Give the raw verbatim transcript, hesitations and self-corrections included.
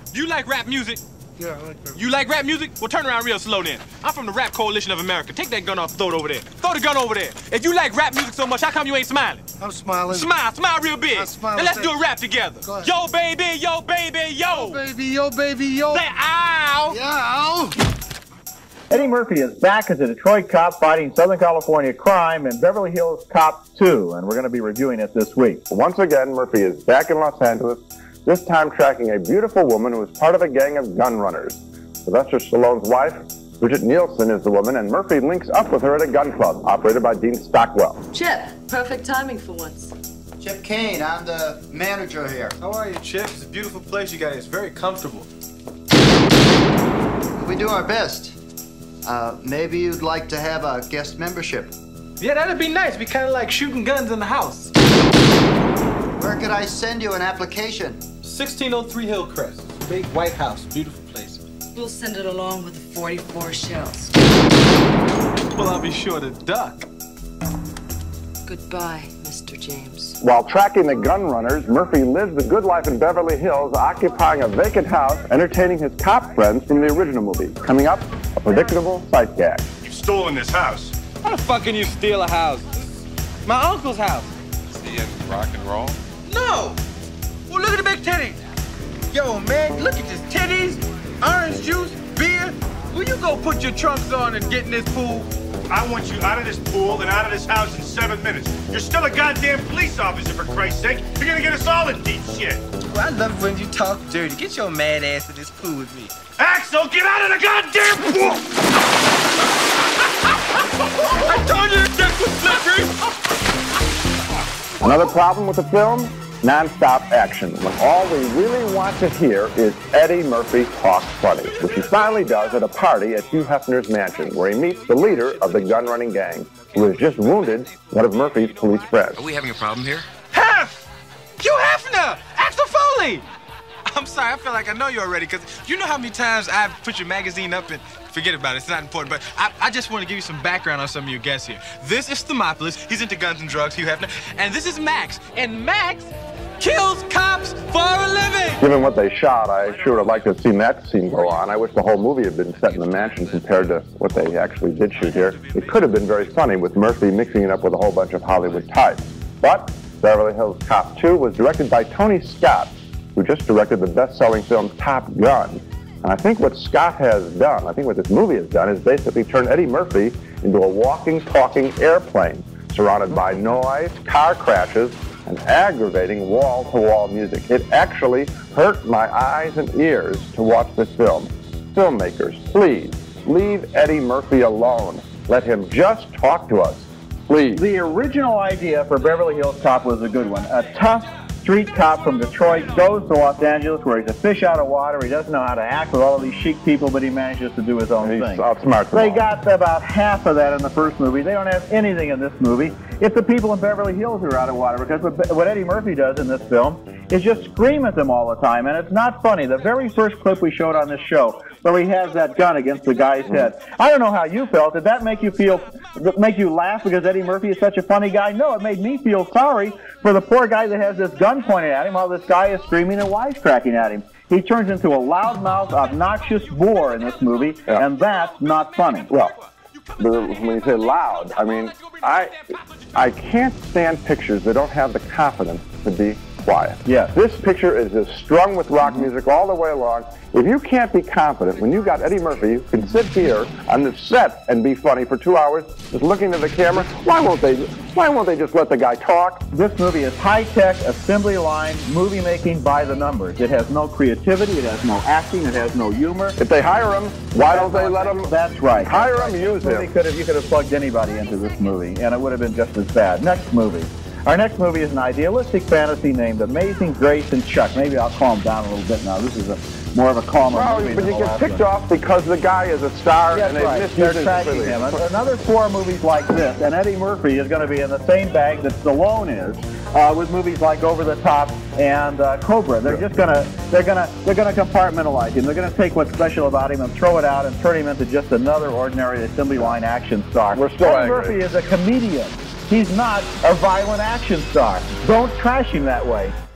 You like rap music? Yeah, I like rap. You like rap music? Well, turn around real slow then. I'm from the Rap Coalition of America. Take that gun off, throw it over there. Throw the gun over there. If you like rap music so much, how come you ain't smiling? I'm smiling. Smile, smile real big. I'm smiling. And let's do a rap together. Go ahead. Yo, baby, yo, baby, yo. Yo, baby, yo, baby, yo. Say ow. Yow. Eddie Murphy is back as a Detroit cop fighting Southern California crime in Beverly Hills Cop two, and we're going to be reviewing it this week. Once again, Murphy is back in Los Angeles, this time tracking a beautiful woman who is part of a gang of gun runners. Sylvester Stallone's wife, Bridget Nielsen, is the woman, and Murphy links up with her at a gun club operated by Dean Stockwell. Chip, perfect timing for once. Chip Kane, I'm the manager here. How are you, Chip? It's a beautiful place you got. It's very comfortable. We do our best. Uh, maybe you'd like to have a guest membership. Yeah, that'd be nice. We kind of like shooting guns in the house. Where could I send you an application? sixteen oh three Hillcrest. Big white house. Beautiful place. We'll send it along with the forty-four shells. Well, I'll be sure to duck. Goodbye, Mister James. While tracking the gun runners, Murphy lives the good life in Beverly Hills, occupying a vacant house, entertaining his cop friends from the original movie. Coming up, a predictable sight gag. You've stolen this house. How the fuck can you steal a house? My uncle's house. Is he in rock and roll? No. Well, look at the big titties. Yo, man, look at this titties, orange juice, beer. Will you go put your trunks on and get in this pool? I want you out of this pool and out of this house in seven minutes. You're still a goddamn police officer, for Christ's sake. You're gonna get us all in deep shit. Well, I love when you talk dirty. Get your mad ass in this pool with me. Axel, get out of the goddamn pool! I told you the dick was slippery. Another problem with the film? Non-stop action, when all we really want to hear is Eddie Murphy talk funny, which he finally does at a party at Hugh Hefner's mansion, where he meets the leader of the gun-running gang, who has just wounded one of Murphy's police friends. Are we having a problem here? Hef! Hugh Hefner! Axel Foley! I'm sorry, I feel like I know you already, because you know how many times I've put your magazine up and forget about it, it's not important, but I, I just want to give you some background on some of your guests here. This is Thermopolis, he's into guns and drugs, Hugh Hefner, and this is Max, and Max kills cops for a living! Given what they shot, I sure would have liked to have seen that scene go on. I wish the whole movie had been set in the mansion compared to what they actually did shoot here. It could have been very funny with Murphy mixing it up with a whole bunch of Hollywood types. But Beverly Hills Cop two was directed by Tony Scott, who just directed the best-selling film Top Gun. And I think what Scott has done, I think what this movie has done, is basically turn Eddie Murphy into a walking, talking airplane, surrounded by noise, car crashes, and aggravating wall-to-wall music. It actually hurt my eyes and ears to watch this film. Filmmakers, please, leave Eddie Murphy alone. Let him just talk to us, please. The original idea for Beverly Hills Cop was a good one. A tough street cop from Detroit goes to Los Angeles where he's a fish out of water. He doesn't know how to act with all of these chic people, but he manages to do his own He's thing. outsmarts them They all. got about half of that in the first movie. They don't have anything in this movie. It's the people in Beverly Hills who are out of water, because what, what Eddie Murphy does in this film is just scream at them all the time, and it's not funny. The very first clip we showed on this show, where he has that gun against the guy's head. I don't know how you felt. Did that make you feel, make you laugh because Eddie Murphy is such a funny guy? No, it made me feel sorry for the poor guy that has this gun pointed at him while this guy is screaming and wisecracking at him. He turns into a loudmouth, obnoxious bore in this movie, Yeah. and that's not funny. Well, when you say loud, I mean, I, I can't stand pictures that don't have the confidence to be quiet. Yes. This picture is just strung with rock music all the way along. If you can't be confident when you got Eddie Murphy who can sit here on the set and be funny for two hours, just looking at the camera, why won't they? Why won't they just let the guy talk? This movie is high-tech, assembly line, movie making by the numbers. It has no creativity, it has no acting, it has no humor. If they hire him, why don't they let him? That's right. Hire him, use This movie him. could have, you could have plugged anybody into this movie, and it would have been just as bad. Next movie. Our next movie is an idealistic fantasy named Amazing Grace and Chuck. Maybe I'll calm down a little bit now. This is a more of a calmer Well, movie but than you the get last picked one. off because the guy is a star That's and they right. misuse They're his tracking ability. him. Another four movies like this, and Eddie Murphy is going to be in the same bag that Stallone is, uh, with movies like Over the Top and uh, Cobra. They're just going to they're going to they're going to compartmentalize him. They're going to take what's special about him and throw it out and turn him into just another ordinary assembly line action star. We're still Eddie angry. Murphy is a comedian. He's not a violent action star. Don't trash him that way.